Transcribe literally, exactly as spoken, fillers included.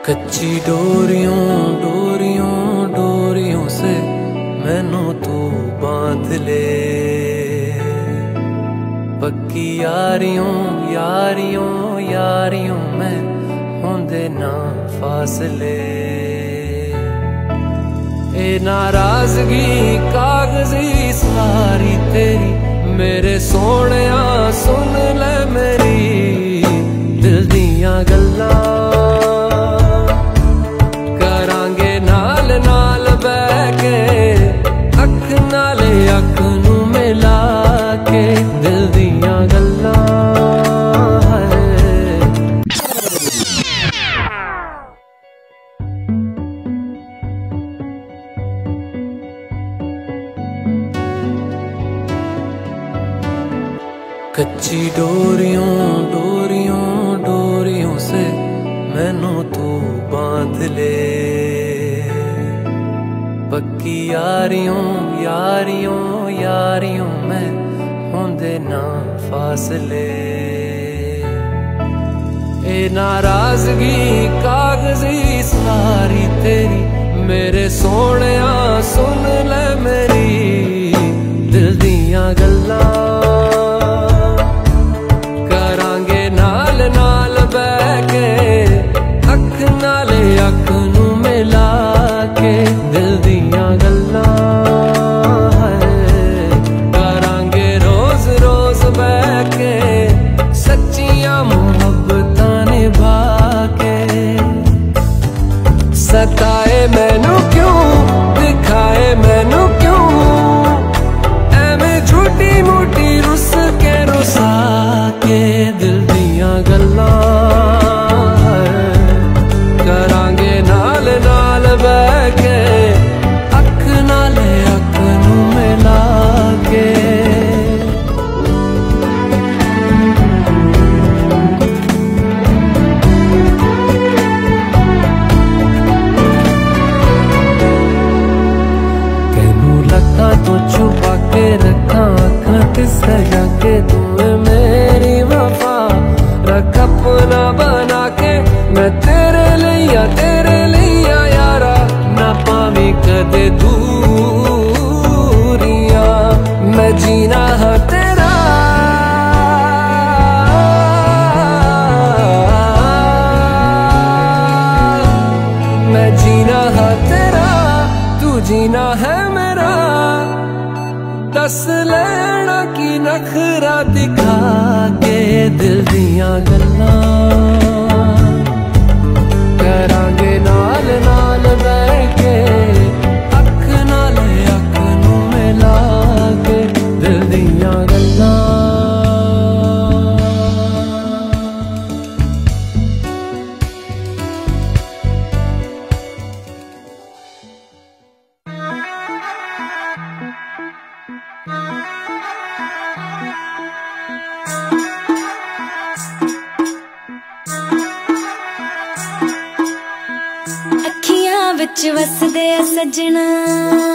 कच्ची डोरियों डोरियों डोरियों से मैनू तू बांध ले, पक्की यारियों यारियों यारियों में होंदे ना फासले। ए नाराजगी कागजी सारी तेरी मेरे सोहणिया सुन ले मेरी दिल दियां गल्लां, करांगे नाल नाल बैठ के अख नाले अख नू मिला के दिल दियां गल्लां। कच्ची डोरियों डोरियों डोरियों से मैनू तू बांध ले, पक्की यारियों यारियों यारियों में होंदे ना फासले। ए नाराजगी कागजी सारी तेरी मेरे सोहणिया सुन ले मेरी दिल दियां गल्लां, नाल बैठ के अख नाले अख नू मिला के दिल दियां गल्लां, करांगे रोज रोज बैठ के सच्चियां मुहब्बतां निभा के। सताए मैनू क्यों दिखाए मैनू क्यों एवें झूठी मूठी रुस के रुसा के दिल दियां गल्लां, करांगे नाल नाल बैठ के अख नाले अख नू मिला के। कैनू लखां तो छुपा के रखा अखां ते सजा के तू मेरी वफा रख अपना बना के मैं तेरे लिया तेरे लिया यारा ना पावी कदे दूरियां। मैं जीना है तेरा मैं जीना है तेरा तू जीना है मेरा, दस लेना की नखरा दिखा के दिल दियां गल्लां, करांगे नाल नाल बैठ के अख नाले अख नू मिला के दिल दियां गल्लां। अखियां विच वसदे सजना